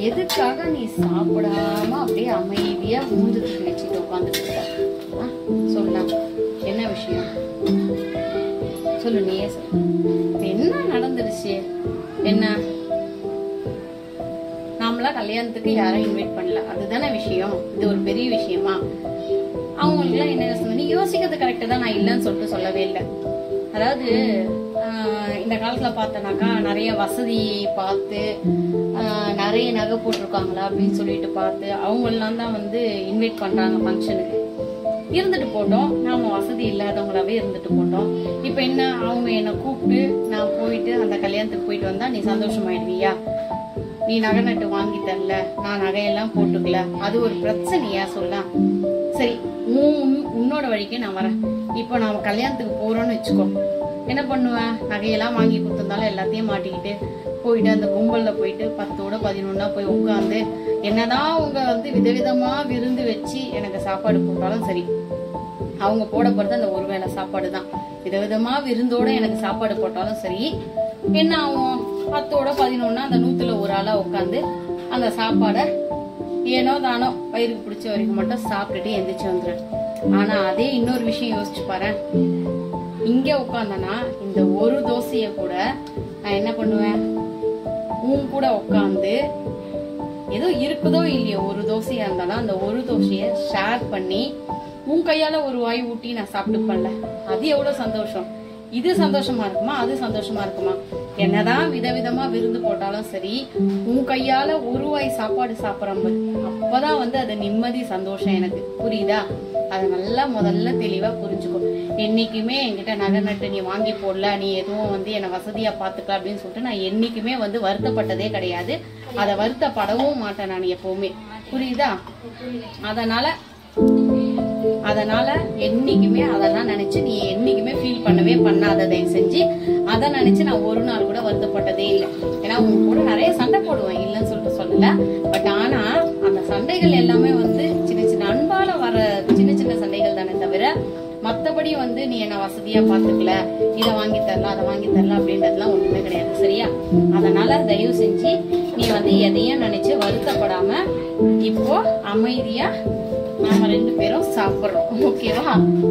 எதுக்காக நீ சாப்பிடாம அப்படியே அமைதியா மூஞ்சுக்கு வச்சுட்டு உட்காந்துட்டு இருக்க? சொல்லலாம், என்ன விஷயம் சொல்லு, நீயே சொல்லு. என்ன நடந்துருச்சு? என்ன, நாமளா கல்யாணத்துக்கு யாரும் இன்வைட் பண்ணல, அதுதானே விஷயம். இது ஒரு பெரிய விஷயமா? அவங்களுக்கு எல்லாம் என்ன யோசனை? நீ யோசிக்கிறது கரெக்டா தான், நான் இல்லைன்னு சொல்லிட்டு சொல்லவே இல்லை. அதாவது இந்த காலத்துல பார்த்தனாக்கா நிறைய வசதி பார்த்து நிறைய நகை போட்டிருக்காங்களா அப்படின்னு சொல்லிட்டு பார்த்து அவங்களெல்லாம் தான் வந்து இன்வைட் பண்றாங்க ஃபங்க்ஷனுக்கு. இருந்துட்டு போட்டோம், நாம வசதி இல்லாதவங்களாவே இருந்துட்டு போட்டோம். இப்ப என்ன, அவங்க என்னை கூப்பிட்டு நான் போயிட்டு அந்த கல்யாணத்துக்கு போயிட்டு வந்தா நீ சந்தோஷமாயிடுவியா? நீ நகை நட்டு வாங்கி தரல, நான் நகையெல்லாம் போட்டுக்கல, அது ஒரு பிரச்சனையா? சொல்ல. சரி, உன்னோட வழிக்கே நான் வரேன். இப்போ நாம கல்யாணத்துக்கு போறோம்னு வச்சுக்கோ, என்ன பண்ணுவேன்? நகையெல்லாம் வாங்கி கொடுத்திருந்தாலும் எல்லாத்தையும் மாட்டிக்கிட்டு போயிட்டு அந்த கும்பல்ல போயிட்டு 10ஓட 11 போய் உட்காந்து என்னதான் அவங்க வந்து விதவிதமா விருந்து வச்சு எனக்கு சாப்பாடு போட்டாலும் சரி, அவங்க போட போறது அந்த ஒரு வேளை சாப்பாடு தான். விதவிதமா விருந்தோட எனக்கு சாப்பாடு போட்டாலும் சரி, என்ன ஆகும்? 10ஓட 11 அந்த 100ல ஒரு ஆளா உட்காந்து அந்த சாப்பாடை ஏனோ தானோ வயிறுக்கு பிடிச்ச வரைக்கும் மட்டும் சாப்பிட்டுட்டு எந்திரிச்சு வந்துரு. ஆனா அதே இன்னொரு விஷயம் யோசிச்சு பாரு, இங்க உட்காந்தனா இந்த ஒரு தோசைய கூட நான் என்ன பண்ணுவேன்? உன் கூட உட்காந்து ஏதோ இருக்குதோ இல்லையோ ஒரு தோசையா இருந்தாலும் அந்த ஒரு தோசைய ஷேர் பண்ணி உன் கையால ஒரு வாய் ஊட்டி நான் சாப்பிட்டுப்பேன்ல, அது எவ்வளவு சந்தோஷம். இது சந்தோஷமா இருக்குமா? அது சந்தோஷமா இருக்குமா? என்னதான் விதவிதமா விருந்து போட்டாலும் சரி, உன் கையால ஒரு வாய் சாப்பாடு சாப்பிடறோம், அப்பதான் வந்து அது நிம்மதி, சந்தோஷம் எனக்கு. புரியுதா? அதை நல்லா முதல்ல தெளிவா புரிஞ்சுக்கோ. என்னைக்குமே என்கிட்ட நகை நட்டு நீ வாங்கி போடல, நீ எதுவும் வந்து என்ன வசதியா பாத்துக்க அப்படின்னு சொல்லிட்டு நான் என்னைக்குமே வந்து வருத்தப்பட்டதே கிடையாது. அதை வருத்தப்படவும் மாட்டேன் நான் எப்பவுமே. புரியுதா? அதனால என்னைக்குமே அதெல்லாம் நினைச்சு நீ என்னைக்குமே ஃபீல் பண்ணவே பண்ணாத. தயவு செஞ்சு அதை நினைச்சு நான் ஒரு நாள் கூட வருத்தப்பட்டதே இல்லை. ஏன்னா உங்க கூட நிறைய சண்டை போடுவேன், இல்லைன்னு சொல்லிட்டு சொல்லல. பட் ஆனா அந்த சண்டைகள் எல்லாமே வந்து சின்ன சின்ன அன்பால வர சின்ன சின்ன சண்டைகள் தானே தவிர மத்தபடி வந்து நீ என்ன வசதியா பாத்துக்கல, இதை வாங்கி தரலாம், அதை வாங்கி தரலாம் அப்படின்றதுலாம் ஒண்ணுமே கிடையாது. சரியா? அதனால தயவு செஞ்சு நீ வந்து எதையும் நினைச்சு வருத்தப்படாம இப்போ அமைதியா நாம 2 பேரும் சாப்பிடுறோம். ஓகேவா?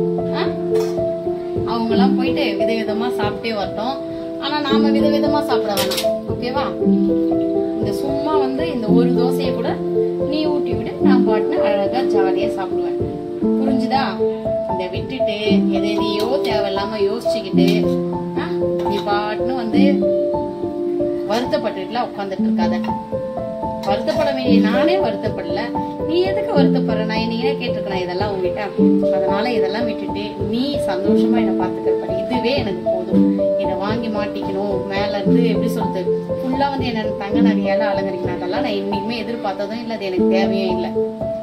அவங்க எல்லாம் போயிட்டு விதவிதமா சாப்பிட்டே வரட்டும். ஆனா நாம விதவிதமா சாப்பிட வேணாம். ஓகேவா? இந்த சும்மா வந்து இந்த ஒரு தோசையை கூட நீ ஊட்டி விடு, நான் பாட்டுன்னு அழகா ஜாலியா சாப்பிடுவேன். புரிஞ்சுதா? இத விட்டுட்டு எதையோ தேவையில்லாம யோசிச்சுக்கிட்டு நீ பாட்டுன்னு வந்து வருத்தப்பட்டுட்டுலாம் உட்காந்துட்டு இருக்காத. வருத்தப்பட வேண்டிய நானே வருத்தப்படல, நீ எதுக்கு வருத்தப்படுற? நான் என்னையே கேட்டிருக்கேன் இதெல்லாம் உங்ககிட்ட. அதனால இதெல்லாம் விட்டுட்டு நீ சந்தோஷமா என்ன பாத்துக்கிறப்ப இதுவே எனக்கு போதும். இதை வாங்கி மாட்டிக்கணும், மேல இருந்து எப்படி சொல்றது, ஃபுல்லா வந்து என்ன தங்க நகையால அலங்கரிக்கணும், அதெல்லாம் நான் என்னைக்குமே எதிர்பார்த்ததும் இல்லை, அது எனக்கு தேவையும் இல்லை.